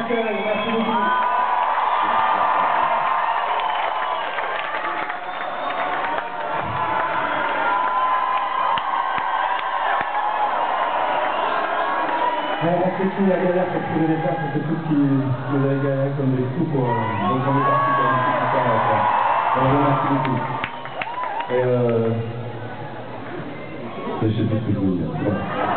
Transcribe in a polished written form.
d'accueil. Merci beaucoup. On fait tout la galère pour trouver les places, on fait tout ce qui nous a galéré comme des fous pour... donc on est parti pour un petit concert à faire. On vous remercie beaucoup. Et je sais plus ce que je veux dire. Bon.